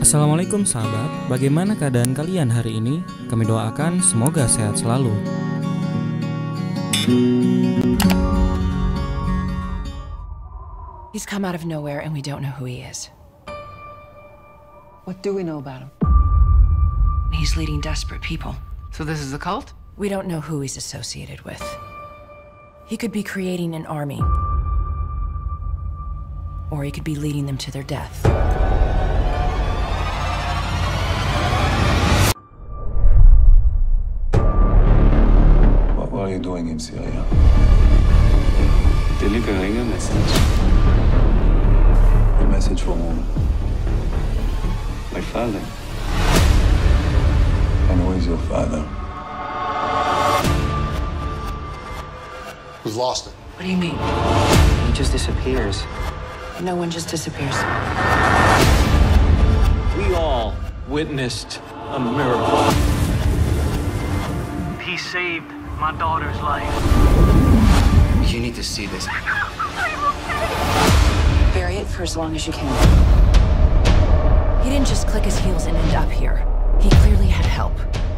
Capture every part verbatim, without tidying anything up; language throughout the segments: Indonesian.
Assalamualaikum sahabat, bagaimana keadaan kalian hari ini? Kami doakan semoga sehat selalu. He's come out of nowhere and we don't know who he is. What do we know about him? He's leading desperate people. So this is a cult? We don't know who he's associated with. He could be creating an army. Or he could be leading them to their death. What were you doing in Syria? Delivering a message. A message from whom? My father. And who is your father? We've lost it. What do you mean? He just disappears. No one just disappears. We all witnessed a miracle. He saved my daughter's life. You need to see this. Bury it for as long as you can. He didn't just click his heels and end up here. He clearly had help.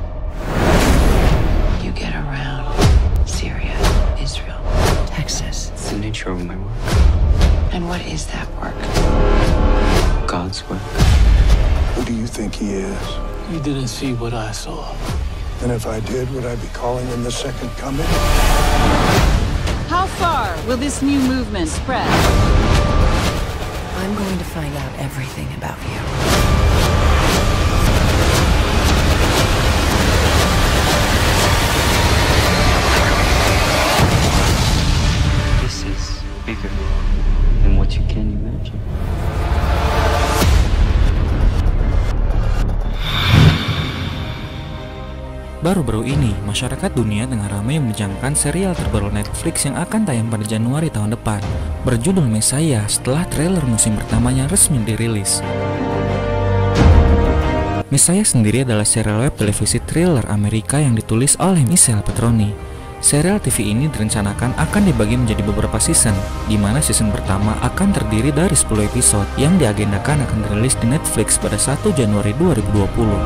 You get around Syria, Israel, Texas. It's the nature of my work. And what is that work? God's work. Who do you think he is? You didn't see what I saw. And if I did, would I be calling him the second coming? How far will this new movement spread? I'm going to find out everything about you. This is bigger than what you can imagine. Baru-baru ini, masyarakat dunia tengah ramai membincangkan serial terbaru Netflix yang akan tayang pada Januari tahun depan, berjudul Messiah, setelah trailer musim pertamanya resmi dirilis. Messiah sendiri adalah serial web televisi thriller Amerika yang ditulis oleh Michelle Petroni. Serial T V ini direncanakan akan dibagi menjadi beberapa season, di mana season pertama akan terdiri dari sepuluh episode yang diagendakan akan dirilis di Netflix pada satu Januari dua ribu dua puluh.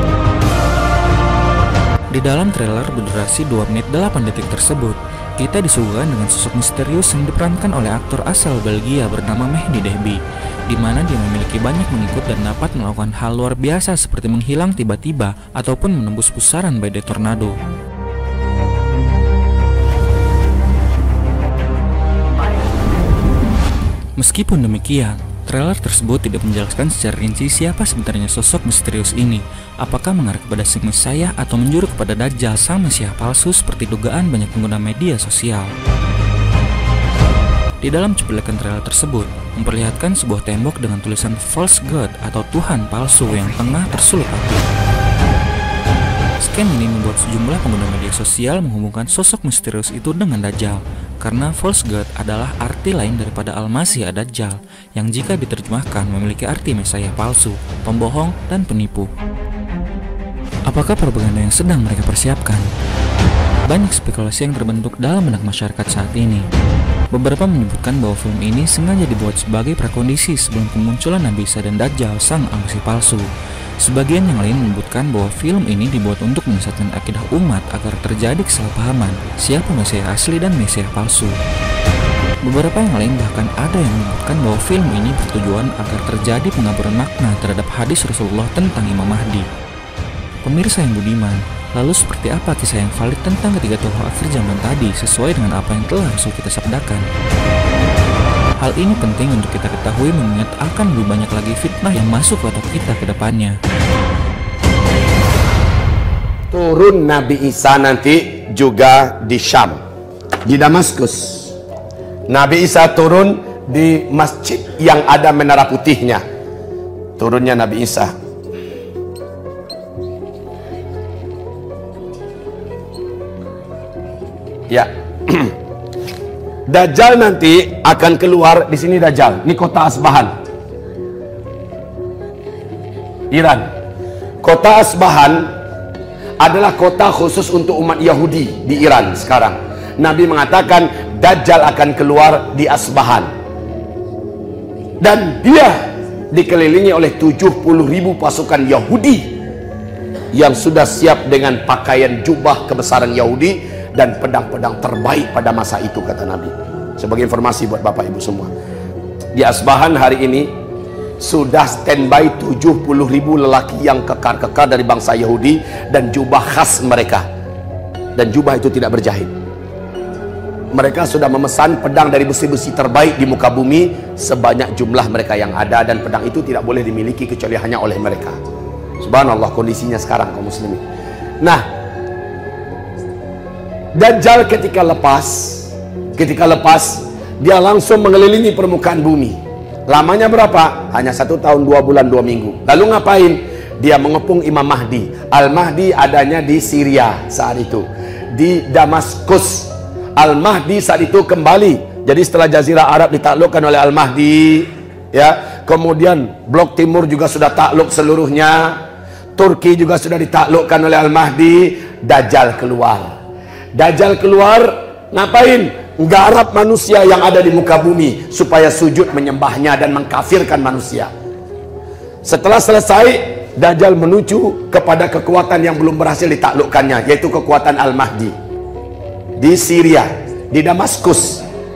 Di dalam trailer berdurasi dua menit delapan detik tersebut, kita disuguhkan dengan sosok misterius yang diperankan oleh aktor asal Belgia bernama Mehdi Dehbi, di mana dia memiliki banyak pengikut dan dapat melakukan hal luar biasa seperti menghilang tiba-tiba ataupun menembus pusaran badai tornado. Meskipun demikian, trailer tersebut tidak menjelaskan secara rinci siapa sebenarnya sosok misterius ini, apakah mengarah kepada sang Messiah atau menjuru kepada Dajjal sang Mesiah palsu seperti dugaan banyak pengguna media sosial. Di dalam cuplikan trailer tersebut, memperlihatkan sebuah tembok dengan tulisan False God atau Tuhan palsu yang tengah tersulut api. Scan ini membuat sejumlah pengguna media sosial menghubungkan sosok misterius itu dengan Dajjal, karena False God adalah arti lain daripada Al-Masih Ad-Dajjal, yang jika diterjemahkan memiliki arti Mesiah palsu, pembohong, dan penipu. Apakah propaganda yang sedang mereka persiapkan? Banyak spekulasi yang terbentuk dalam benak masyarakat saat ini. Beberapa menyebutkan bahwa film ini sengaja dibuat sebagai prakondisi sebelum kemunculan Nabi Isa dan Dajjal sang Al-Masih palsu. Sebagian yang lain menyebutkan bahwa film ini dibuat untuk menyesatkan akidah umat agar terjadi kesalahpahaman siapa Mesiah asli dan Mesiah palsu. Beberapa yang lain bahkan ada yang menyebutkan bahwa film ini bertujuan agar terjadi pengaburan makna terhadap hadis Rasulullah tentang Imam Mahdi. Pemirsa yang budiman, lalu seperti apa kisah yang valid tentang ketiga tokoh akhir zaman tadi sesuai dengan apa yang telah Rasul kita sabdakan? Hal ini penting untuk kita ketahui mengingat akan lebih banyak lagi fitnah yang masuk ke otak kita ke depannya. Turun Nabi Isa nanti juga di Syam, di Damaskus. Nabi Isa turun di masjid yang ada menara putihnya. Turunnya Nabi Isa. Ya. Dajjal nanti akan keluar di sini. Dajjal, ini kota Asbahan, Iran. Kota Asbahan adalah kota khusus untuk umat Yahudi di Iran sekarang. Nabi mengatakan Dajjal akan keluar di Asbahan, dan dia dikelilingi oleh tujuh puluh ribu pasukan Yahudi yang sudah siap dengan pakaian jubah kebesaran Yahudi dan pedang-pedang terbaik pada masa itu, kata Nabi. Sebagai informasi buat Bapak Ibu semua, di Asbahan hari ini sudah standby tujuh puluh ribu lelaki yang kekar-kekar dari bangsa Yahudi dan jubah khas mereka, dan jubah itu tidak berjahit. Mereka sudah memesan pedang dari besi-besi terbaik di muka bumi sebanyak jumlah mereka yang ada, dan pedang itu tidak boleh dimiliki kecuali hanya oleh mereka. Subhanallah kondisinya sekarang kaum muslimin. Nah, Dajjal ketika lepas, ketika lepas dia langsung mengelilingi permukaan bumi. Lamanya berapa? Hanya satu tahun dua bulan dua minggu. Lalu ngapain? Dia mengepung Imam Mahdi. Al-Mahdi adanya di Syria saat itu, di Damaskus. Al-Mahdi saat itu kembali. Jadi setelah Jazirah Arab ditaklukkan oleh Al-Mahdi, ya, kemudian blok timur juga sudah takluk seluruhnya. Turki juga sudah ditaklukkan oleh Al-Mahdi. Dajjal keluar. Dajjal keluar ngapain? Nggarap manusia yang ada di muka bumi supaya sujud menyembahnya dan mengkafirkan manusia. Setelah selesai, Dajjal menuju kepada kekuatan yang belum berhasil ditaklukkannya, yaitu kekuatan Al-Mahdi di Syria, di Damaskus.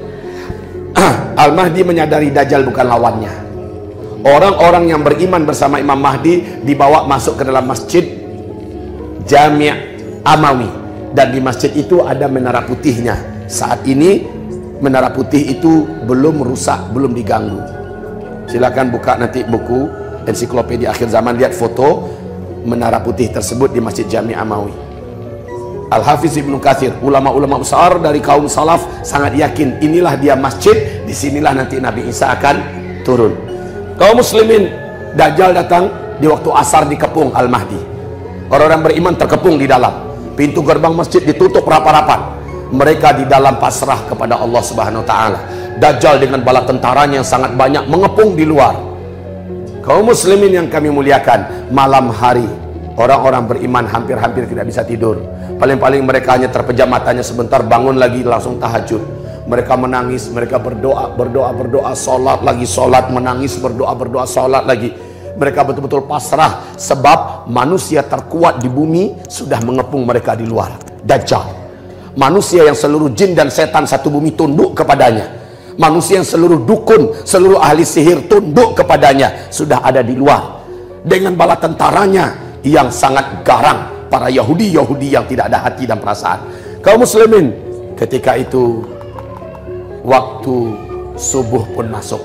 Al-Mahdi menyadari Dajjal bukan lawannya. Orang-orang yang beriman bersama Imam Mahdi dibawa masuk ke dalam masjid Jami' Amawi, dan di masjid itu ada menara putihnya. Saat ini menara putih itu belum rusak, belum diganggu. Silakan buka nanti buku ensiklopedia akhir zaman, lihat foto menara putih tersebut di masjid Jami' Amawi. Al-Hafiz Ibnu Katsir, ulama-ulama besar dari kaum salaf, sangat yakin inilah dia masjid, disinilah nanti Nabi Isa akan turun. Kaum muslimin, Dajjal datang di waktu asar, dikepung Al-Mahdi. Orang-orang beriman terkepung di dalam. Pintu gerbang masjid ditutup rapat-rapat. Mereka di dalam pasrah kepada Allah Subhanahu wa taala. Dajjal dengan bala tentaranya yang sangat banyak mengepung di luar. Kaum muslimin yang kami muliakan, malam hari orang-orang beriman hampir-hampir tidak bisa tidur. Paling-paling mereka hanya terpejam matanya sebentar, bangun lagi langsung tahajud. Mereka menangis, mereka berdoa, berdoa, berdoa, sholat lagi, sholat, menangis, berdoa, berdoa, sholat lagi. Mereka betul-betul pasrah, sebab manusia terkuat di bumi sudah mengepung mereka di luar. Dajjal, manusia yang seluruh jin dan setan satu bumi tunduk kepadanya, manusia yang seluruh dukun, seluruh ahli sihir tunduk kepadanya, sudah ada di luar dengan bala tentaranya yang sangat garang, para Yahudi-Yahudi yang tidak ada hati dan perasaan. Kaum muslimin, ketika itu waktu subuh pun masuk.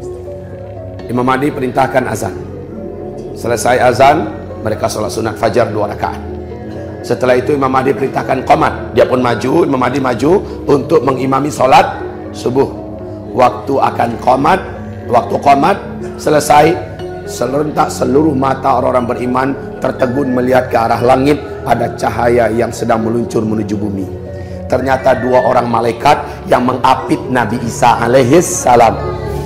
Imam Mahdi perintahkan azan. Selesai azan, mereka sholat sunat fajar dua rakaat. Setelah itu Imam Mahdi perintahkan qomat. Dia pun maju, Imam Mahdi maju untuk mengimami sholat subuh. Waktu akan qomat, waktu qomat selesai, serentak seluruh mata orang-orang beriman tertegun melihat ke arah langit. Ada cahaya yang sedang meluncur menuju bumi. Ternyata dua orang malaikat yang mengapit Nabi Isa alaihis salam.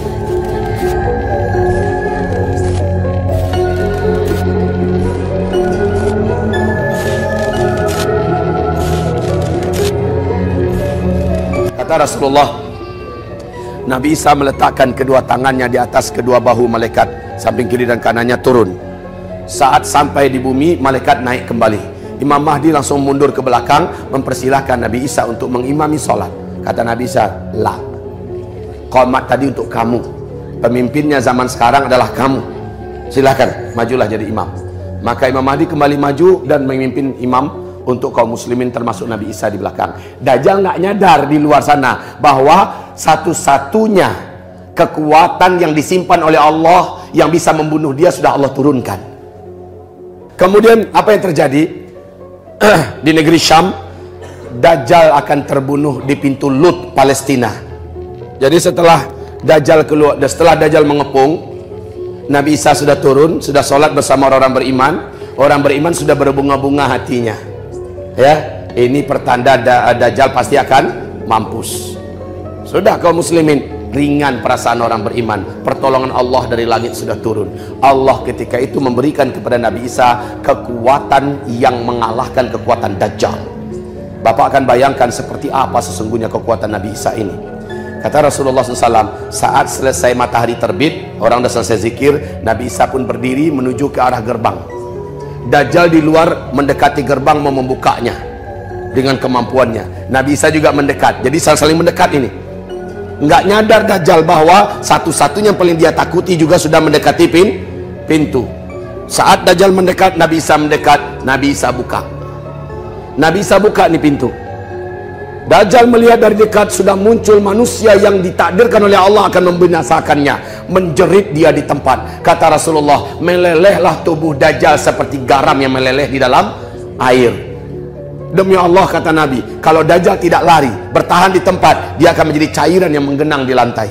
Kata Rasulullah, Nabi Isa meletakkan kedua tangannya di atas kedua bahu malaikat, samping kiri dan kanannya turun. Saat sampai di bumi, malaikat naik kembali. Imam Mahdi langsung mundur ke belakang, mempersilahkan Nabi Isa untuk mengimami sholat. Kata Nabi Isa, lah, qomat tadi untuk kamu, pemimpinnya zaman sekarang adalah kamu, silahkan majulah jadi imam. Maka Imam Mahdi kembali maju dan memimpin imam untuk kaum muslimin, termasuk Nabi Isa di belakang. Dajjal nggak nyadar di luar sana bahwa satu-satunya kekuatan yang disimpan oleh Allah yang bisa membunuh dia sudah Allah turunkan. Kemudian apa yang terjadi? Di negeri Syam, Dajjal akan terbunuh di pintu Lut, Palestina. Jadi setelah Dajjal keluar, setelah Dajjal mengepung, Nabi Isa sudah turun, sudah sholat bersama orang beriman. Orang beriman sudah berbunga-bunga hatinya. Ya, ini pertanda Dajjal pasti akan mampus. Sudah kaum muslimin, ringan perasaan orang beriman. Pertolongan Allah dari langit sudah turun. Allah ketika itu memberikan kepada Nabi Isa kekuatan yang mengalahkan kekuatan Dajjal. Bapak akan bayangkan seperti apa sesungguhnya kekuatan Nabi Isa ini. Kata Rasulullah shallallahu alaihi wasallam, saat selesai matahari terbit, orang dah selesai zikir, Nabi Isa pun berdiri menuju ke arah gerbang. Dajjal di luar mendekati gerbang mau membukanya dengan kemampuannya. Nabi Isa juga mendekat. Jadi saling mendekat ini. Enggak nyadar Dajjal bahwa satu-satunya yang paling dia takuti juga sudah mendekati pin, pintu. Saat Dajjal mendekat, Nabi Isa mendekat, Nabi Isa buka. Nabi Isa buka nih pintu. Dajjal melihat dari dekat sudah muncul manusia yang ditakdirkan oleh Allah akan membinasakannya, menjerit dia di tempat. Kata Rasulullah, melelehlah tubuh Dajjal seperti garam yang meleleh di dalam air. Demi Allah, kata Nabi, kalau Dajjal tidak lari, bertahan di tempat, dia akan menjadi cairan yang menggenang di lantai.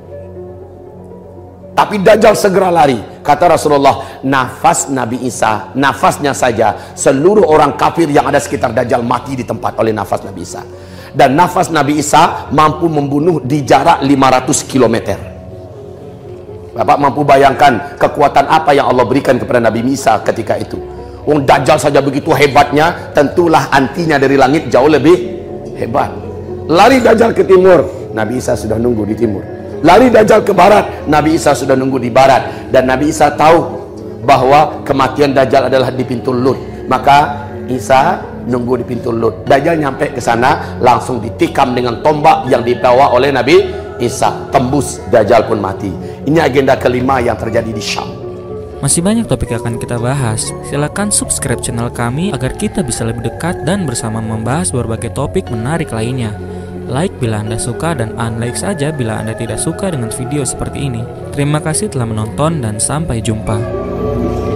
Tapi Dajjal segera lari. Kata Rasulullah, nafas Nabi Isa, nafasnya saja, seluruh orang kafir yang ada sekitar Dajjal mati di tempat oleh nafas Nabi Isa. Dan nafas Nabi Isa mampu membunuh di jarak lima ratus kilometer. Bapak mampu bayangkan kekuatan apa yang Allah berikan kepada Nabi Isa ketika itu. Wong Dajjal saja begitu hebatnya, tentulah antinya dari langit jauh lebih hebat. Lari Dajjal ke timur, Nabi Isa sudah nunggu di timur. Lari Dajjal ke barat, Nabi Isa sudah nunggu di barat. Dan Nabi Isa tahu bahwa kematian Dajjal adalah di pintu Lut. Maka Isa nunggu di pintu Lut. Dajjal nyampe ke sana, langsung ditikam dengan tombak yang dibawa oleh Nabi Isa. Tembus, Dajjal pun mati. Ini agenda kelima yang terjadi di Syam. Masih banyak topik yang akan kita bahas. Silakan subscribe channel kami agar kita bisa lebih dekat dan bersama membahas berbagai topik menarik lainnya. Like bila Anda suka dan unlike saja bila Anda tidak suka dengan video seperti ini. Terima kasih telah menonton dan sampai jumpa.